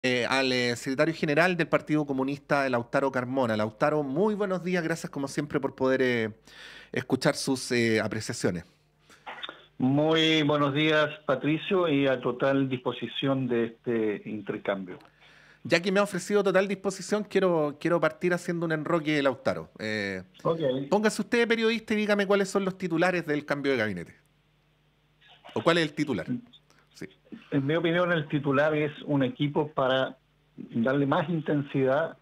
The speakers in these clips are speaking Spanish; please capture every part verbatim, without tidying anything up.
eh, al eh, secretario general del Partido Comunista, Lautaro Carmona. Lautaro, muy buenos días, gracias como siempre por poder eh, escuchar sus eh, apreciaciones. Muy buenos días, Patricio, y a total disposición de este intercambio. Ya que me ha ofrecido total disposición, quiero, quiero partir haciendo un enroque, Lautaro. Eh, Ok. póngase usted periodista y dígame cuáles son los titulares del cambio de gabinete. ¿O cuál es el titular? Sí. En mi opinión, el titular es un equipo para darle más intensidad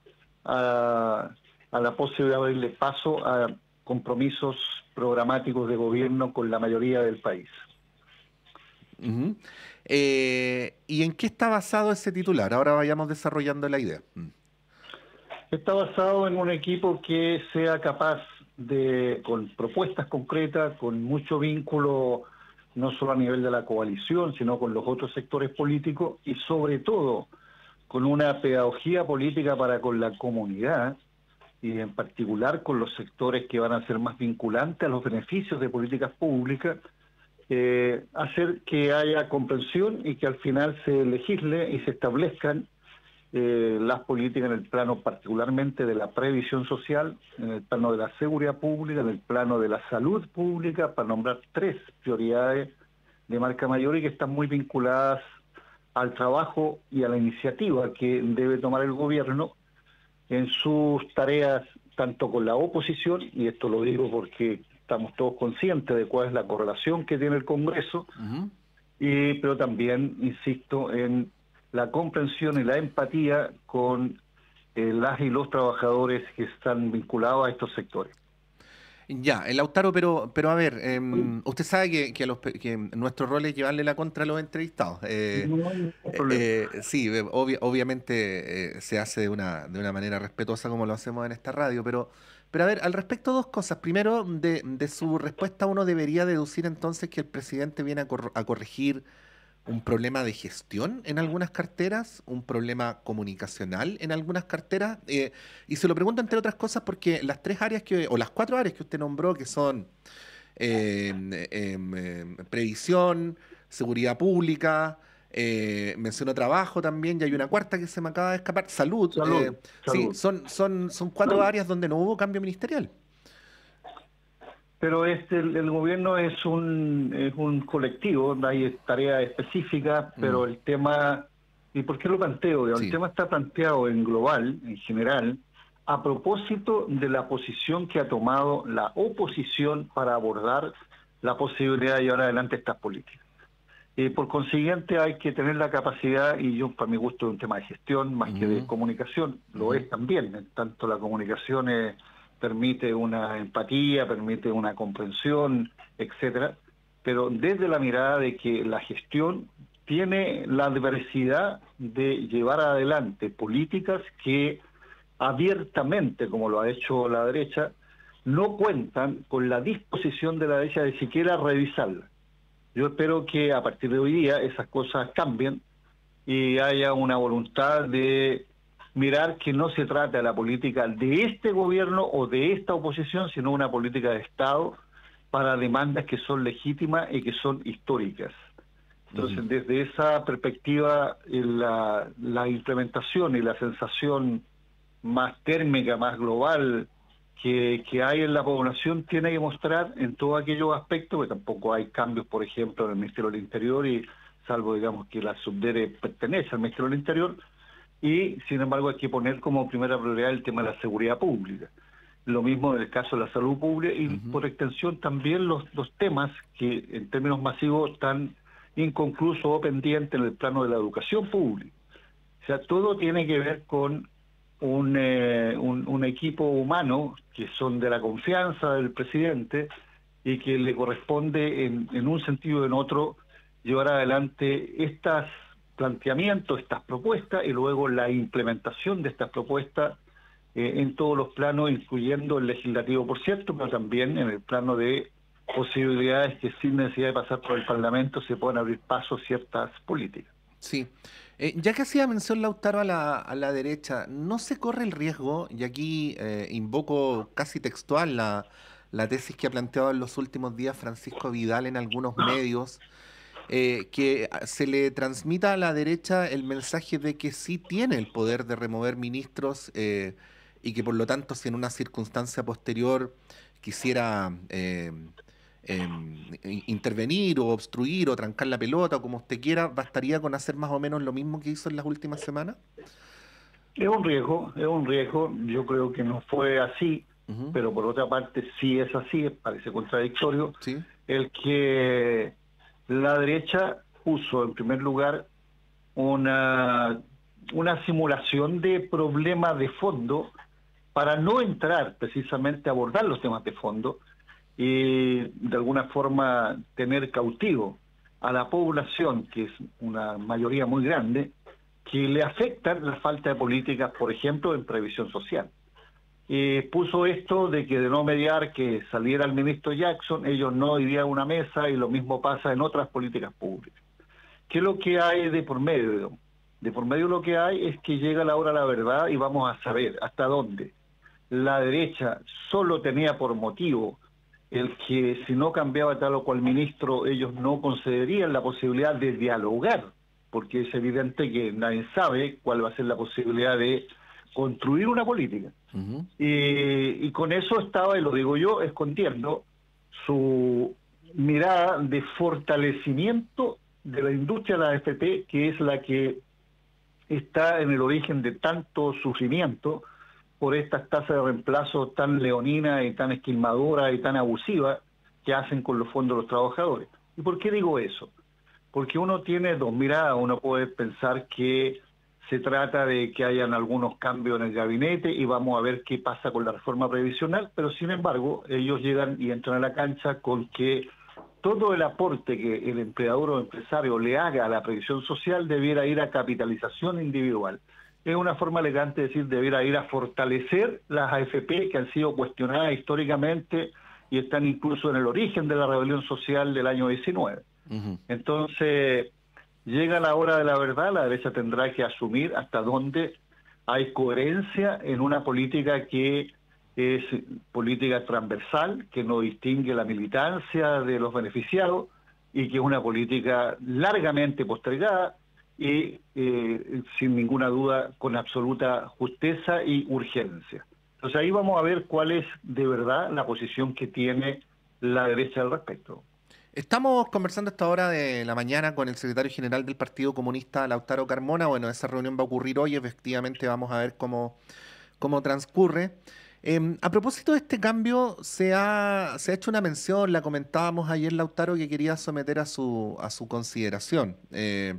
a, a la posibilidad de darle paso a compromisos programáticos de gobierno con la mayoría del país. Ujú. Eh, ¿y en qué está basado ese titular? Ahora vayamos desarrollando la idea. Mm. Está basado en un equipo que sea capaz de, con propuestas concretas, con mucho vínculo, no solo a nivel de la coalición, sino con los otros sectores políticos y sobre todo con una pedagogía política para con la comunidad y en particular con los sectores que van a ser más vinculantes a los beneficios de políticas públicas, eh, hacer que haya comprensión y que al final se legisle y se establezcan eh, las políticas en el plano particularmente de la previsión social, en el plano de la seguridad pública, en el plano de la salud pública, para nombrar tres prioridades de marca mayor y que están muy vinculadas al trabajo y a la iniciativa que debe tomar el gobierno en sus tareas, tanto con la oposición, y esto lo digo porque estamos todos conscientes de cuál es la correlación que tiene el Congreso, Ujú. y, pero también, insisto, en la comprensión y la empatía con eh, las y los trabajadores que están vinculados a estos sectores. Ya, el Lautaro, pero, pero a ver, em, usted sabe que, que, a los pe- que nuestro rol es llevarle la contra a los entrevistados. Eh, No hay ningún eh, problema. eh, sí, eh, obvia- obviamente eh, se hace de una, de una manera respetuosa como lo hacemos en esta radio, pero, pero a ver, al respecto dos cosas. Primero, de, de su respuesta uno debería deducir entonces que el presidente viene a, cor- a corregir un problema de gestión en algunas carteras, un problema comunicacional en algunas carteras. Eh, y se lo pregunto entre otras cosas porque las tres áreas que, o las cuatro áreas que usted nombró, que son eh, em, em, previsión, seguridad pública, eh, mencionó trabajo también, y hay una cuarta que se me acaba de escapar, salud. Eh, Salud, sí, salud. son, son, son cuatro áreas donde no hubo cambio ministerial. Pero este, el, el gobierno es un, es un colectivo, hay tareas específicas, Mm, pero el tema, ¿y por qué lo planteo? El sí. tema está planteado en global, en general, a propósito de la posición que ha tomado la oposición para abordar la posibilidad de llevar adelante estas políticas. Y por consiguiente hay que tener la capacidad, y yo para mi gusto es un tema de gestión más que de Ujú, comunicación, lo ujú. es también, en tanto la comunicación eh, permite una empatía, permite una comprensión, etcétera, pero desde la mirada de que la gestión tiene la adversidad de llevar adelante políticas que abiertamente, como lo ha hecho la derecha, no cuentan con la disposición de la derecha de siquiera revisarlas. Yo espero que a partir de hoy día esas cosas cambien y haya una voluntad de mirar que no se trata de la política de este gobierno o de esta oposición, sino una política de Estado para demandas que son legítimas y que son históricas. Ujú. Entonces, desde esa perspectiva, eh, la, la implementación y la sensación más térmica, más global que, que hay en la población tiene que mostrar en todos aquellos aspectos, que tampoco hay cambios, por ejemplo, en el Ministerio del Interior, y salvo, digamos, que la Subdere pertenece al Ministerio del Interior, y sin embargo hay que poner como primera prioridad el tema de la seguridad pública. Lo mismo en el caso de la salud pública y Ujú. por extensión también los, los temas que en términos masivos están inconclusos o pendientes en el plano de la educación pública. O sea, todo tiene que ver con un, eh, un, un equipo humano que son de la confianza del presidente y que le corresponde en, en un sentido o en otro llevar adelante estos planteamientos, estas propuestas y luego la implementación de estas propuestas eh, en todos los planos, incluyendo el legislativo, por cierto, pero también en el plano de posibilidades que sin necesidad de pasar por el Parlamento se puedan abrir pasos ciertas políticas. Sí. Eh, ya que hacía mención Lautaro a la, a la derecha, ¿no se corre el riesgo, y aquí eh, invoco casi textual la, la tesis que ha planteado en los últimos días Francisco Vidal en algunos medios, eh, que se le transmita a la derecha el mensaje de que sí tiene el poder de remover ministros eh, y que por lo tanto si en una circunstancia posterior quisiera eh, em, in- intervenir o obstruir o trancar la pelota o como usted quiera, bastaría con hacer más o menos lo mismo que hizo en las últimas semanas. Es un riesgo, es un riesgo. Yo creo que no fue así, Ujú. pero por otra parte sí es así, parece contradictorio, Sí. el que la derecha puso en primer lugar una, una simulación de problemas de fondo para no entrar precisamente a abordar los temas de fondo y de alguna forma tener cautivo a la población, que es una mayoría muy grande, que le afecta la falta de políticas, por ejemplo, en previsión social. Eh, puso esto de que de no mediar que saliera el ministro Jackson, ellos no irían a una mesa y lo mismo pasa en otras políticas públicas. ¿Qué es lo que hay de por medio? De por medio lo que hay es que llega la hora de la verdad y vamos a saber hasta dónde la derecha solo tenía por motivo el que si no cambiaba tal o cual ministro, ellos no concederían la posibilidad de dialogar, porque es evidente que nadie sabe cuál va a ser la posibilidad de construir una política. Ujú. Y, y con eso estaba, y lo digo yo, escondiendo su mirada de fortalecimiento de la industria de la A F P, que es la que está en el origen de tanto sufrimiento por estas tasas de reemplazo tan leoninas y tan esquilmadoras y tan abusivas que hacen con los fondos de los trabajadores. ¿Y por qué digo eso? Porque uno tiene dos miradas, uno puede pensar que se trata de que hayan algunos cambios en el gabinete y vamos a ver qué pasa con la reforma previsional, pero sin embargo ellos llegan y entran a la cancha con que todo el aporte que el empleador o empresario le haga a la previsión social debiera ir a capitalización individual. Es una forma elegante de decir debiera ir a fortalecer las A F P que han sido cuestionadas históricamente y están incluso en el origen de la rebelión social del año diecinueve. Ujú. Entonces, llega la hora de la verdad, la derecha tendrá que asumir hasta dónde hay coherencia en una política que es política transversal, que no distingue la militancia de los beneficiados y que es una política largamente postergada y eh, sin ninguna duda con absoluta justeza y urgencia. Entonces ahí vamos a ver cuál es de verdad la posición que tiene la derecha al respecto. Estamos conversando a esta hora de la mañana con el secretario general del Partido Comunista, Lautaro Carmona. Bueno, esa reunión va a ocurrir hoy, efectivamente vamos a ver cómo, cómo transcurre. Em, a propósito de este cambio, se ha, se ha hecho una mención, la comentábamos ayer, Lautaro, que quería someter a su, a su consideración. Eh,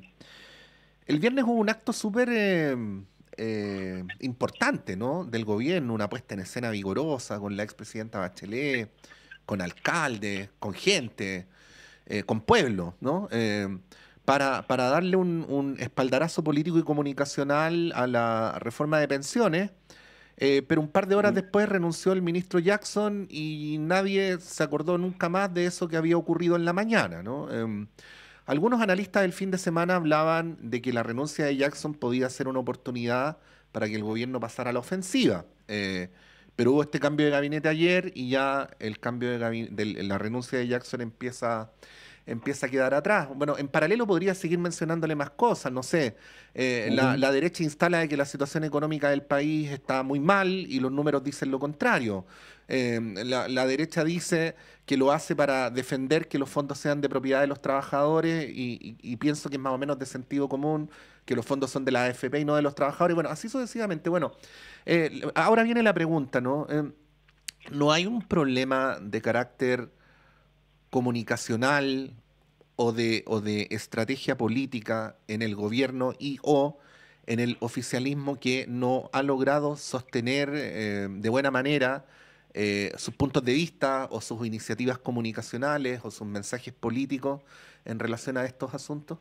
el viernes hubo un acto súper eh, eh, importante, ¿no? Del gobierno, una puesta en escena vigorosa con la expresidenta Bachelet, con alcaldes, con gente eh, con pueblo, ¿no? Eh, para, para darle un, un espaldarazo político y comunicacional a la reforma de pensiones, eh, pero un par de horas después renunció el ministro Jackson y nadie se acordó nunca más de eso que había ocurrido en la mañana, ¿no? Em, algunos analistas del fin de semana hablaban de que la renuncia de Jackson podía ser una oportunidad para que el gobierno pasara a la ofensiva. Eh, pero hubo este cambio de gabinete ayer y ya el cambio de gabi- del- la renuncia de Jackson empieza, empieza a quedar atrás. Bueno, en paralelo podría seguir mencionándole más cosas, no sé. Eh, la, Ujú. la derecha instala de que la situación económica del país está muy mal y los números dicen lo contrario. Eh, la, la derecha dice que lo hace para defender que los fondos sean de propiedad de los trabajadores y, y- y pienso que es más o menos de sentido común, que los fondos son de la A F P y no de los trabajadores. Bueno, así sucesivamente. Bueno, eh, ahora viene la pregunta, ¿no? Eh, ¿no hay un problema de carácter comunicacional o de, o de estrategia política en el gobierno y o en el oficialismo que no ha logrado sostener eh, de buena manera eh, sus puntos de vista o sus iniciativas comunicacionales o sus mensajes políticos en relación a estos asuntos?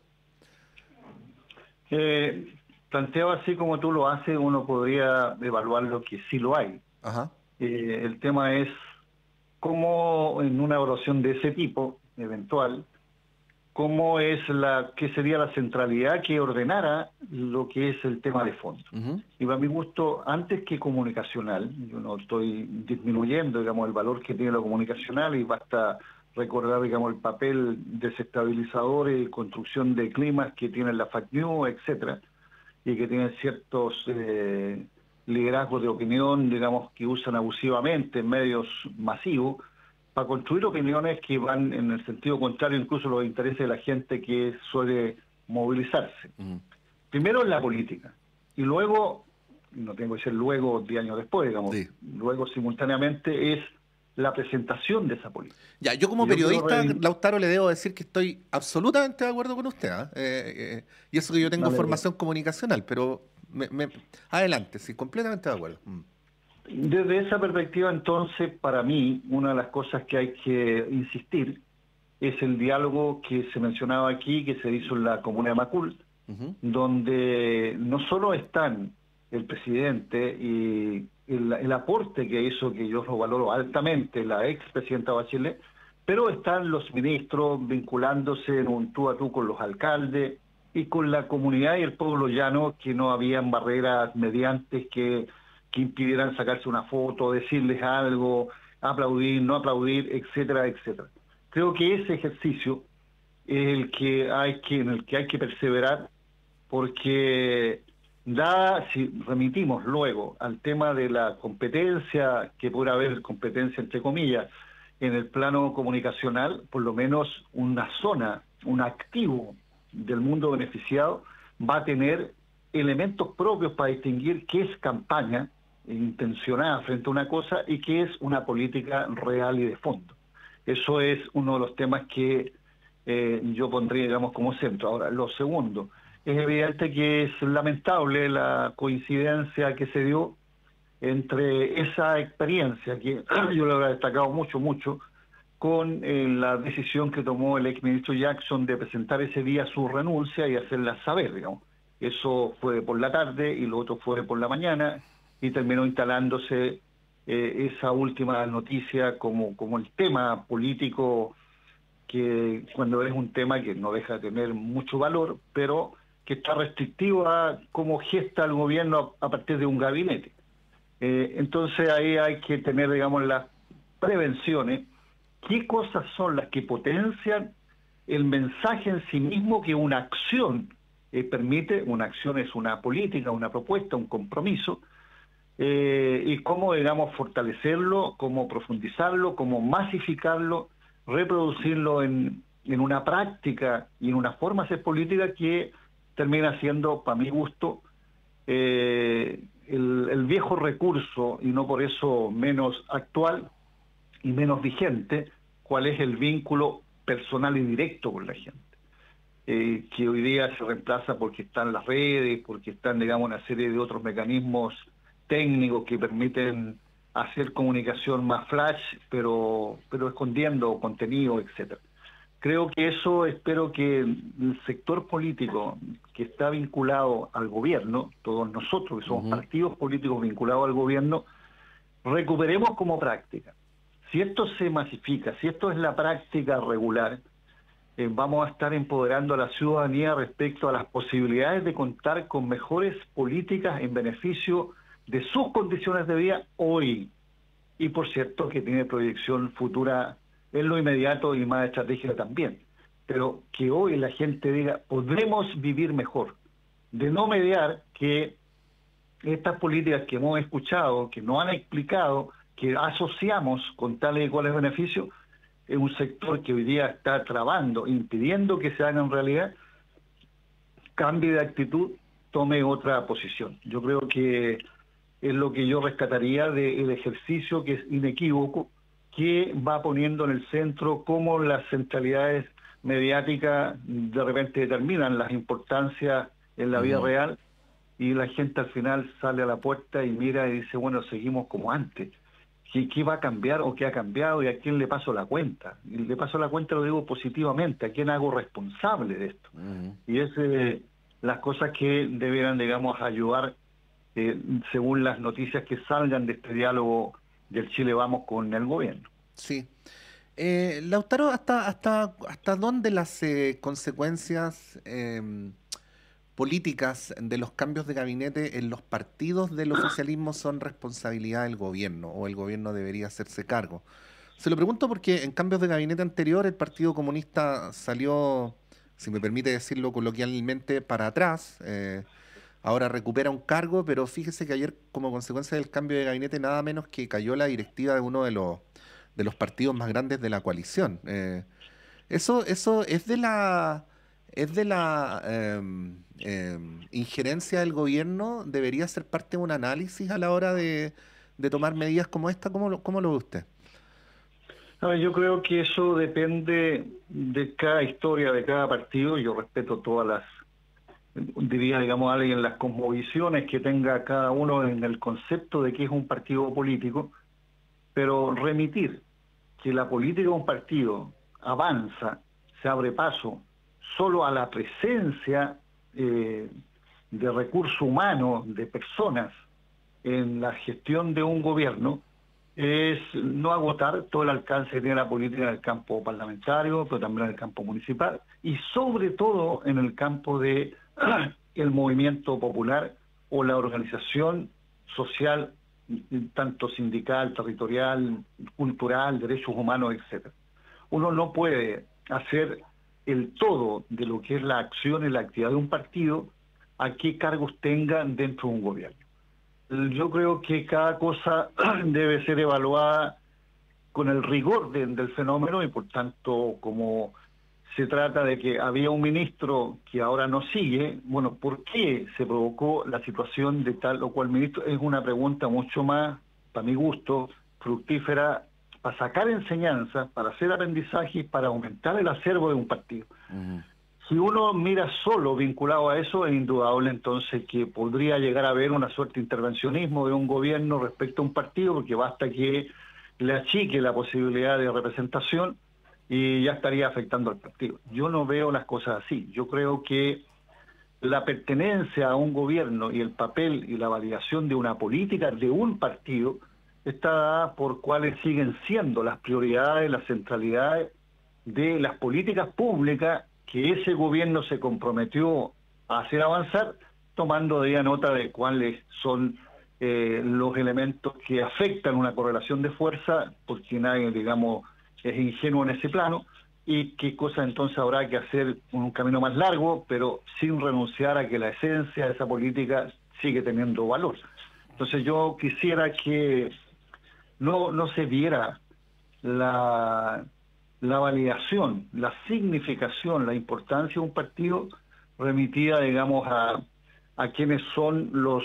Eh, planteado así como tú lo haces, uno podría evaluar lo que sí lo hay. Ajá. Eh, el tema es cómo en una evaluación de ese tipo, eventual, cómo es la, qué sería la centralidad que ordenara lo que es el tema de fondo. Ujú. Y para mi gusto, antes que comunicacional, yo no estoy disminuyendo, digamos, el valor que tiene lo comunicacional y basta recordar, digamos, el papel desestabilizador y construcción de climas que tienen la fake news, etcétera, y que tienen ciertos eh, liderazgos de opinión, digamos, que usan abusivamente en medios masivos para construir opiniones que van en el sentido contrario incluso a los intereses de la gente que suele movilizarse. Mm. Primero en la política, y luego, no tengo que ser luego diez años después, digamos, Sí. luego simultáneamente es la presentación de esa política. Ya, yo como Y yo quiero periodista, reivin- Lautaro, le debo decir que estoy absolutamente de acuerdo con usted, ¿ah? Eh, eh, y eso que yo tengo a ver, formación comunicacional, pero me- me- adelante, sí, completamente de acuerdo. Mm. desde esa perspectiva, entonces, para mí, una de las cosas que hay que insistir es el diálogo que se mencionaba aquí, que se hizo en la comuna de Macul, Ujú. donde no solo están el presidente y el, el aporte que hizo, que yo lo valoro altamente, la expresidenta Bachelet, pero están los ministros vinculándose en un tú a tú con los alcaldes y con la comunidad y el pueblo llano, que no habían barreras mediantes que, que impidieran sacarse una foto, decirles algo, aplaudir, no aplaudir, etcétera, etcétera. Creo que ese ejercicio es el que hay que, en el que hay que perseverar, porque da, si remitimos luego al tema de la competencia, que puede haber competencia entre comillas, en el plano comunicacional, por lo menos una zona, un activo del mundo beneficiado va a tener elementos propios para distinguir qué es campaña intencionada frente a una cosa y qué es una política real y de fondo. Eso es uno de los temas que eh, yo pondría, digamos, como centro. Ahora, lo segundo, es evidente que es lamentable la coincidencia que se dio entre esa experiencia, que yo lo he destacado mucho, mucho, con eh, la decisión que tomó el exministro Jackson de presentar ese día su renuncia y hacerla saber, digamos. Eso fue por la tarde y lo otro fue por la mañana y terminó instalándose eh, esa última noticia como, como el tema político, que cuando es un tema que no deja de tener mucho valor, pero que está restrictivo a cómo gesta el gobierno a, a partir de un gabinete. Eh, entonces ahí hay que tener, digamos, las prevenciones. ¿Qué cosas son las que potencian el mensaje en sí mismo que una acción eh, permite? Una acción es una política, una propuesta, un compromiso, eh, y cómo, digamos, fortalecerlo, cómo profundizarlo, cómo masificarlo, reproducirlo en, en una práctica y en una forma de hacer política que termina siendo, para mi gusto, eh, el, el viejo recurso, y no por eso menos actual y menos vigente, cuál es el vínculo personal y directo con la gente, eh, que hoy día se reemplaza porque están las redes, porque están, digamos, una serie de otros mecanismos técnicos que permiten hacer comunicación más flash, pero, pero escondiendo contenido, etcétera. Creo que eso, espero que el sector político que está vinculado al gobierno, todos nosotros que somos Ujú. partidos políticos vinculados al gobierno, recuperemos como práctica. Si esto se masifica, si esto es la práctica regular, eh, vamos a estar empoderando a la ciudadanía respecto a las posibilidades de contar con mejores políticas en beneficio de sus condiciones de vida hoy. Y por cierto que tiene proyección futura en lo inmediato y más estratégica también. Pero que hoy la gente diga, podremos vivir mejor. De no mediar que estas políticas que hemos escuchado, que nos han explicado, que asociamos con tales y cuales beneficios, es un sector que hoy día está trabando, impidiendo que se hagan realidad, cambie de actitud, tome otra posición. Yo creo que es lo que yo rescataría del ejercicio, que es inequívoco, que va poniendo en el centro cómo las centralidades mediáticas de repente determinan las importancias en la vida Ujú. real, y la gente al final sale a la puerta y mira y dice, bueno, seguimos como antes. ¿Qué, qué va a cambiar o qué ha cambiado y a quién le paso la cuenta? Y le paso la cuenta, lo digo positivamente, a quién hago responsable de esto. Ujú. Y es eh, las cosas que debieran, digamos, ayudar eh, según las noticias que salgan de este diálogo del Chile Vamos con el gobierno. Sí. Eh, Lautaro, ¿hasta, hasta, hasta dónde las eh, consecuencias em, políticas de los cambios de gabinete en los partidos del oficialismo son responsabilidad del gobierno o el gobierno debería hacerse cargo? Se lo pregunto porque en cambios de gabinete anterior el Partido Comunista salió, si me permite decirlo coloquialmente, para atrás. Eh, ahora recupera un cargo, pero fíjese que ayer, como consecuencia del cambio de gabinete, nada menos que cayó la directiva de uno de los, de los partidos más grandes de la coalición. Eh, eso, eso es de la, es de la em, em, injerencia del gobierno, debería ser parte de un análisis a la hora de, de tomar medidas como esta. ¿Cómo lo, cómo lo ve usted? A ver, yo creo que eso depende de cada historia, de cada partido. Yo respeto todas las, diría, digamos, alguien, las cosmovisiones que tenga cada uno en el concepto de qué es un partido político, pero remitir que la política de un partido avanza, se abre paso solo a la presencia eh, de recursos humanos, de personas en la gestión de un gobierno, es no agotar todo el alcance que tiene la política en el campo parlamentario, pero también en el campo municipal, y sobre todo en el campo de el movimiento popular o la organización social, tanto sindical, territorial, cultural, derechos humanos, etcétera. Uno no puede hacer el todo de lo que es la acción y la actividad de un partido a qué cargos tengan dentro de un gobierno. Yo creo que cada cosa debe ser evaluada con el rigor de, del fenómeno y por tanto, como se trata de que había un ministro que ahora no sigue, bueno, ¿por qué se provocó la situación de tal o cual ministro? Es una pregunta mucho más, para mi gusto, fructífera, para sacar enseñanzas, para hacer aprendizaje y para aumentar el acervo de un partido. Uh-huh. Si uno mira solo vinculado a eso, es indudable entonces que podría llegar a haber una suerte de intervencionismo de un gobierno respecto a un partido, porque basta que le achique la posibilidad de representación y ya estaría afectando al partido. Yo no veo las cosas así. Yo creo que la pertenencia a un gobierno y el papel y la validación de una política de un partido está dada por cuáles siguen siendo las prioridades, las centralidades de las políticas públicas que ese gobierno se comprometió a hacer avanzar, tomando de ella nota de cuáles son eh, los elementos que afectan una correlación de fuerza, porque nadie, digamos, es ingenuo en ese plano, y qué cosas entonces habrá que hacer un camino más largo, pero sin renunciar a que la esencia de esa política sigue teniendo valor. Entonces yo quisiera que no, no se viera la... la validación, la significación, la importancia de un partido remitida, digamos, a, a quienes son los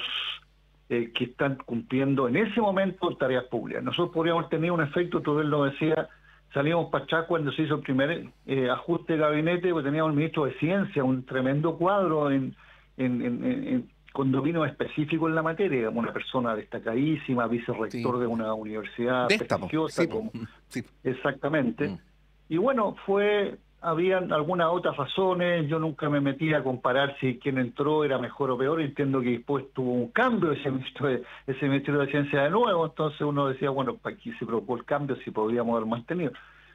eh, que están cumpliendo en ese momento tareas públicas. Nosotros podríamos tener un efecto, tú él lo decía, salimos para atrás cuando se hizo el primer eh, ajuste de gabinete, pues teníamos el ministro de Ciencia, un tremendo cuadro en, en, en, en condominio específico en la materia, una persona destacadísima, vicerrector sí. de una universidad de prestigiosa. Sí, como, sí. Exactamente. Mm. Y bueno, fue, habían algunas otras razones, yo nunca me metí a comparar si quien entró era mejor o peor, entiendo que después tuvo un cambio ese ministro de, ese Ministerio de Ciencia de nuevo, entonces uno decía, bueno, ¿para qué se provocó el cambio si podríamos haber mantenido?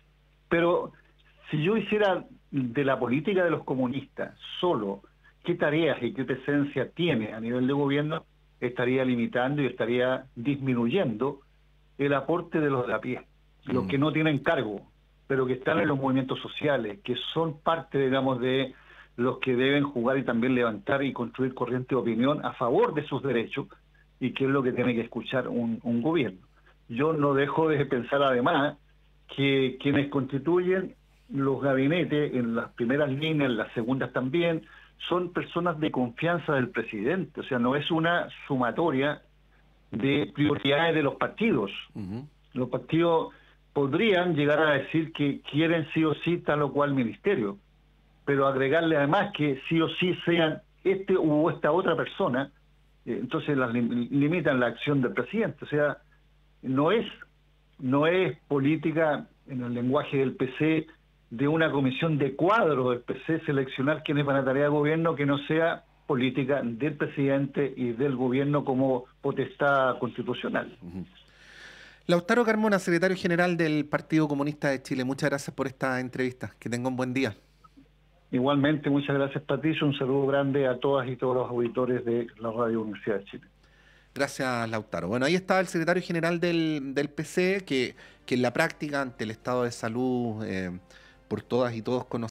Pero si yo hiciera de la política de los comunistas solo qué tareas y qué presencia tiene a nivel de gobierno, estaría limitando y estaría disminuyendo el aporte de los de a pie, mm. los que no tienen cargo, pero que están en los movimientos sociales, que son parte, digamos, de los que deben jugar y también levantar y construir corriente de opinión a favor de sus derechos, y que es lo que tiene que escuchar un, un gobierno. Yo no dejo de pensar, además, que quienes constituyen los gabinetes, en las primeras líneas, en las segundas también, son personas de confianza del presidente, o sea, no es una sumatoria de prioridades de los partidos. Uh-huh. Los partidos podrían llegar a decir que quieren sí o sí tal o cual ministerio, pero agregarle además que sí o sí sean este u esta otra persona, eh, entonces las lim limitan la acción del presidente. O sea, no es, no es política, en el lenguaje del P C, de una comisión de cuadro del P C seleccionar quiénes van a tarea de gobierno, que no sea política del presidente y del gobierno como potestad constitucional. Uh-huh. Lautaro Carmona, secretario general del Partido Comunista de Chile, muchas gracias por esta entrevista. Que tenga un buen día. Igualmente, muchas gracias, Patricio. Un saludo grande a todas y todos los auditores de la Radio Universidad de Chile. Gracias, Lautaro. Bueno, ahí está el secretario general del, del P C, que, que en la práctica, ante el estado de salud, eh, por todas y todos conocido,